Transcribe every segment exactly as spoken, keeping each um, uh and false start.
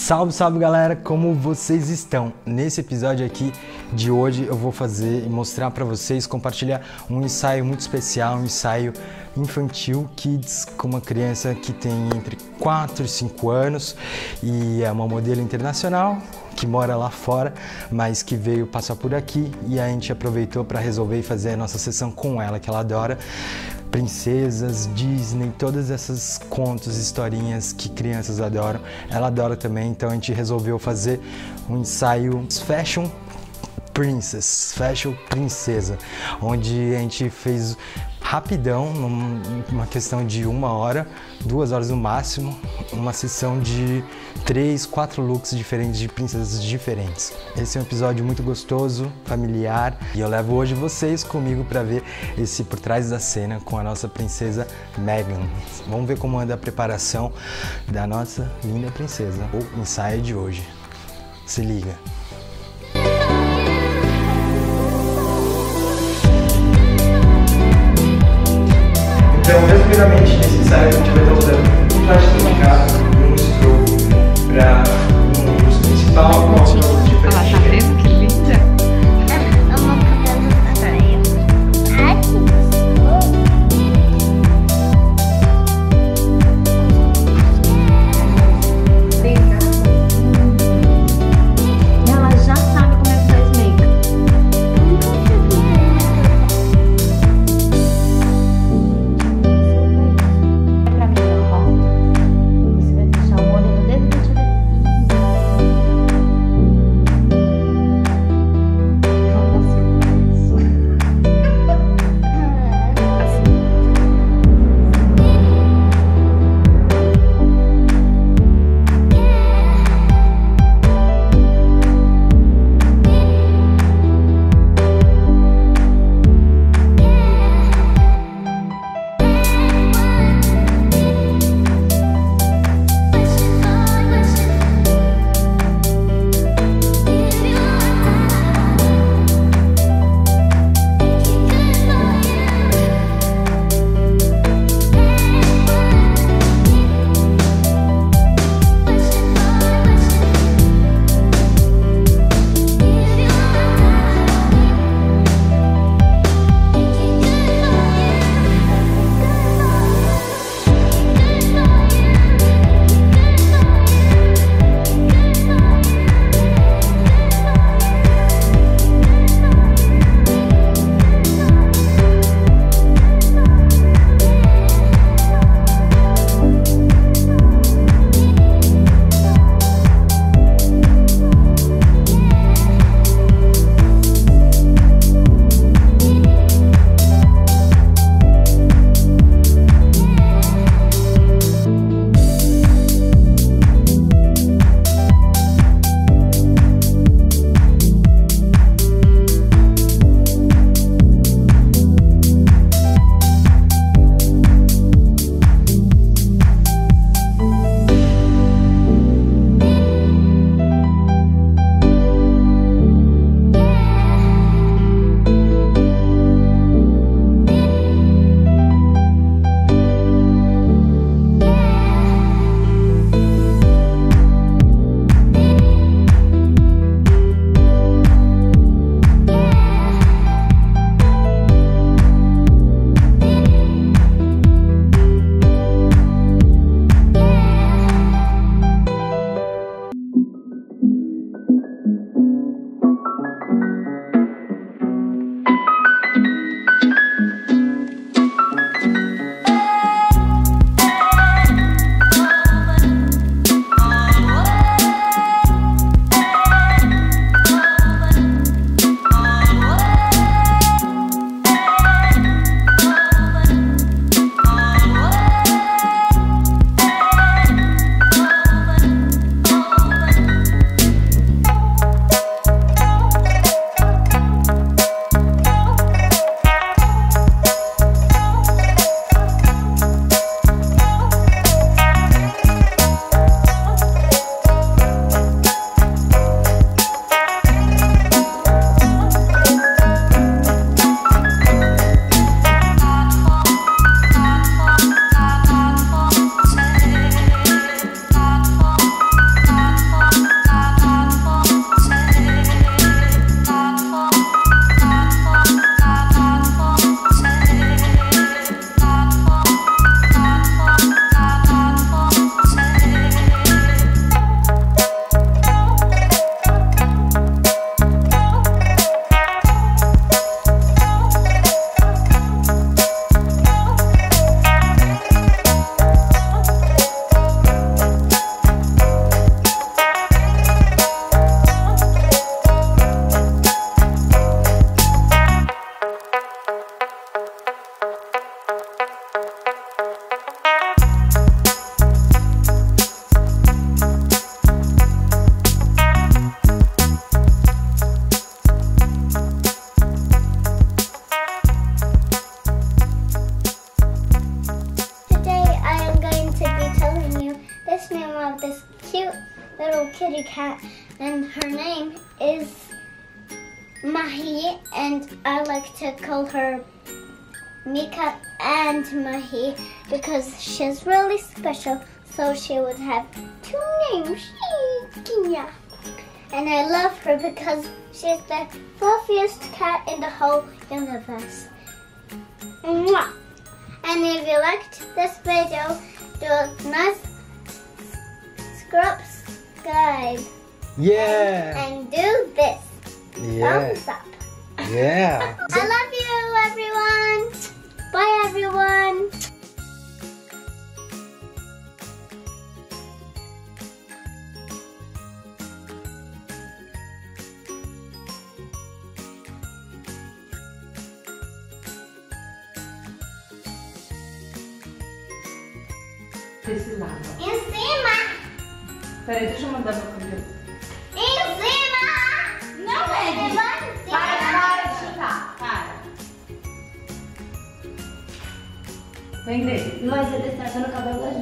Salve, salve galera, como vocês estão? Nesse episódio aqui de hoje eu vou fazer e mostrar para vocês, compartilhar um ensaio muito especial, um ensaio infantil Kids com uma criança que tem entre quatro e cinco anos e é uma modelo internacional que mora lá fora, mas que veio passar por aqui e a gente aproveitou para resolver fazer a nossa sessão com ela, que ela adora princesas, Disney, todas essas contos, historinhas que crianças adoram. Ela adora também, então a gente resolveu fazer um ensaio Fashion Princess, Fashion Princesa, onde a gente fez rapidão, numa questão de uma hora, duas horas no máximo, uma sessão de três, quatro looks diferentes de princesas diferentes. Esse é um episódio muito gostoso, familiar, e eu levo hoje vocês comigo para ver esse por trás da cena com a nossa princesa Megan. Vamos ver como anda a preparação da nossa linda princesa, o ensaio de hoje. Se liga! Então, resumidamente, nesse ensaio a gente vai estar usando um traje truncado e um stroke para um uso principal, um outro de Ela tá vendo que linda? Eu vou fazer essa praia. Ela já sabe como é que faz make. É pra cat, and her name is Mahi, and I like to call her Mika and Mahi because she's really special. So she would have two names, Kenya. And I love her because she's the fluffiest cat in the whole universe. Mwah. And if you liked this video, do a nice subscribe. Yeah. And do this. Yeah. Thumbs up. Yeah. I love you, everyone. Bye, everyone. Desse lado. Em cima. Peraí, deixa eu mandar meu cabelo. Em cima. Não, Maggie. Vai, Para, para de chutar. Para. Vem dele. Mas ele está estragando o cabelo da Ju.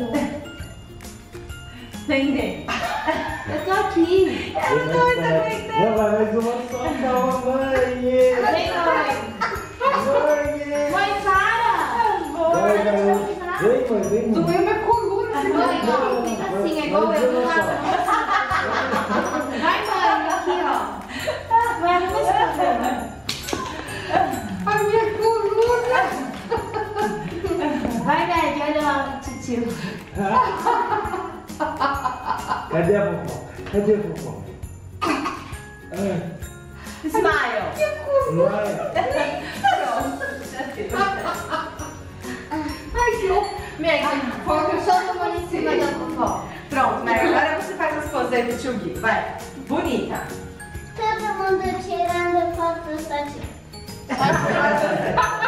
Vem dele. Eu tô aqui. Eu tô aguentando. Não, vai mais uma só, calma, mãe. Vem, mãe. Mãe. Mãe, para. Vai, garoto. Vem, mãe, vem, mãe. Doeu minha coluna. Mãe, ó, fica assim, é igual eu do lado. Vai, mãe, aqui, ó. Vai, arruma esse cabelo. A minha coluna. Vai, Meg, olha lá o titio. Cadê a vovó? Cadê a vovó? Ah, Smile. vai. Ai, que louco. Meg, foca Solta a mão em cima da vovó. Pronto, Meg, agora você faz as poses aí do tio Gui. Vai. Bonita. Todo mundo tirando fotos aqui. Pode ser.